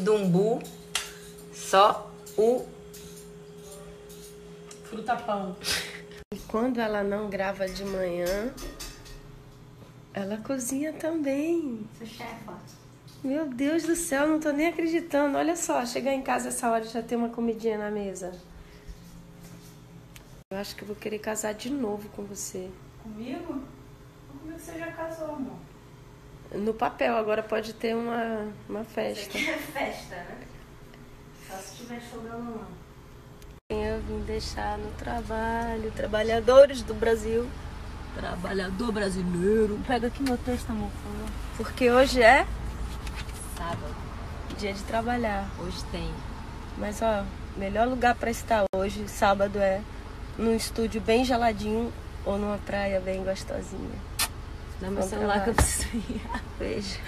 do umbu, só o fruta-pão. E quando ela não grava de manhã, ela cozinha também. Sou chefa. Meu Deus do céu, não tô nem acreditando. Olha só, chegar em casa essa hora e já ter uma comidinha na mesa. Eu acho que eu vou querer casar de novo com você. Comigo? Comigo você já casou, amor. No papel, agora pode ter uma festa. Você quer festa, né? Só se tiver sobrando lá. Eu vim deixar no trabalho, trabalhadores do Brasil. Trabalhador brasileiro. Pega aqui meu texto, amor, por favor. Porque hoje é Sábado. dia de trabalhar. Hoje tem. Mas ó, melhor lugar pra estar hoje, sábado, é num estúdio bem geladinho ou numa praia bem gostosinha. Dá meu Bom celular que eu trabalho. preciso ir. Beijo.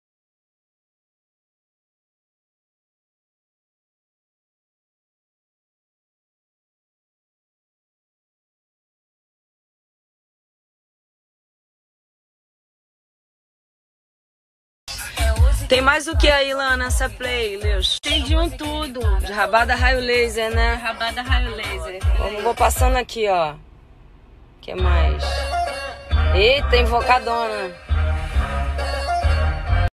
Tem mais o que aí, Lana, nessa playlist? Tem de um tudo. De rabada raio laser, né? Rabada raio laser. Vou passando aqui, ó. O que mais? Eita, invocadona.